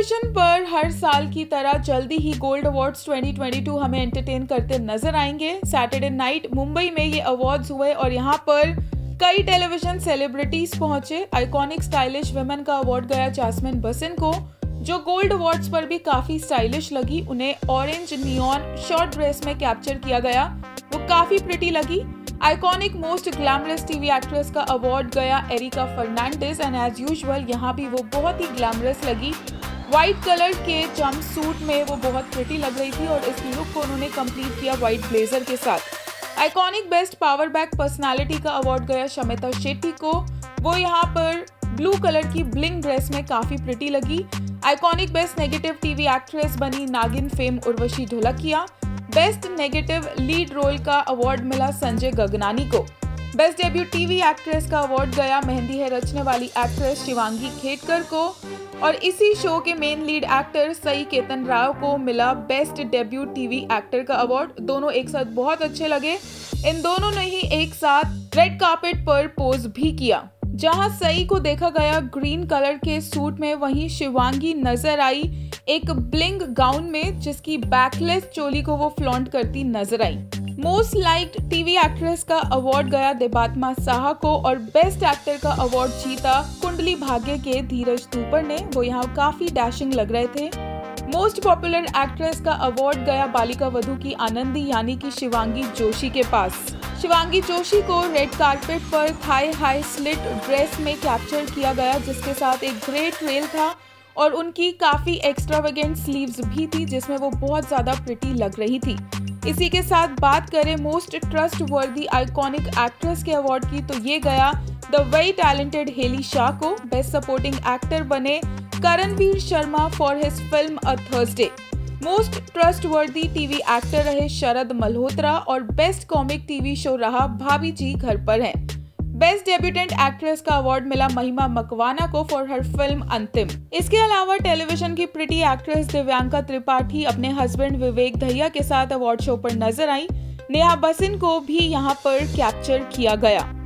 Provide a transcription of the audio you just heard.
Television पर हर साल की तरह जल्दी ही गोल्ड अवार्ड्स 2022 हमें एंटरटेन करते नजर आएंगे। सैटरडे नाइट मुंबई में ये अवार्ड्स हुए और यहाँ पर कई टेलीविजन सेलिब्रिटीज पहुंचे। आइकॉनिक स्टाइलिश वुमेन का अवार्ड गया जैस्मिन बसिन को, जो गोल्ड अवार्ड्स पर भी काफी स्टाइलिश लगी। उन्हें ऑरेंज नियॉन शॉर्ट ड्रेस में कैप्चर किया गया, वो काफी प्रिटी लगी। Iconic most glamorous TV actress का अवार्ड गया Erica Fernandes and as usual यहाँ भी वो बहुत ही ग्लैमरस लगी। व्हाइट कलर के जंप सूट में वो बहुत प्रिटी लग रही थी और इस लुक को उन्होंने कंप्लीट किया व्हाइट ब्लेजर के साथ। Iconic best power back personality का अवार्ड गया शमिता शेट्टी को, वो यहाँ पर ब्लू कलर की ब्लिंग ड्रेस में काफी प्रिटी लगी। Iconic best negative TV actress बनी Naagin fame Urvashi Dholakia. Best negative lead role का अवार्ड मिला संजय गगनानी को। बेस्ट डेब्यू टीवी एक्ट्रेस का अवार्ड गया मेहंदी है रचने वाली एक्ट्रेस शिवांगी खेडकर को और इसी शो के main lead actor Sai Ketan Rao को मिला बेस्ट डेब्यू टीवी एक्टर का अवार्ड। दोनों एक साथ बहुत अच्छे लगे। इन दोनों ने ही एक साथ रेड कार्पेट पर पोज भी किया। जहां सई को देखा गया ग्रीन कलर के सूट में, वहीं शिवांगी नजर आई एक ब्लिंग गाउन में जिसकी बैकलेस चोली को वो फ्लॉन्ट करती नजर आई। मोस्ट लाइक्ड टीवी एक्ट्रेस का अवार्ड गया देबात्मा साहा को और बेस्ट एक्टर का अवार्ड जीता कुंडली भाग्य के धीरज थूपर ने, वो यहाँ काफी डैशिंग लग रहे थे। मोस्ट पॉपुलर एक्ट्रेस का अवार्ड गया बालिका वधू की आनंदी यानी कि शिवांगी जोशी के पास। शिवांगी जोशी को रेड कार्पेट पर थाई हाई स्लिट ड्रेस में कैप्चर किया गया जिसके साथ एक ग्रे ट्रेल था और उनकी काफी एक्स्ट्रावेगेंट स्लीव्स भी थी जिसमें वो बहुत ज्यादा प्रिटी लग रही थी। इसी के साथ बात करें most trustworthy iconic actress के अवार्ड की, तो ये गया the very talented Helly Shah को। बेस्ट सपोर्टिंग एक्टर बने Karanvir Sharma for his film a Thursday. Most trustworthy TV actor रहे शरद मल्होत्रा और बेस्ट कॉमिक टीवी शो रहा भाभी जी घर पर हैं। बेस्ट डेब्यूटेंट एक्ट्रेस का अवार्ड मिला महिमा मकवाना को फॉर हर फिल्म अंतिम। इसके अलावा टेलीविजन की प्रिटी एक्ट्रेस दिव्यांका त्रिपाठी अपने हस्बैंड विवेक दहिया के साथ अवार्ड शो पर नजर आई। नेहा बसिन को भी यहाँ पर कैप्चर किया गया।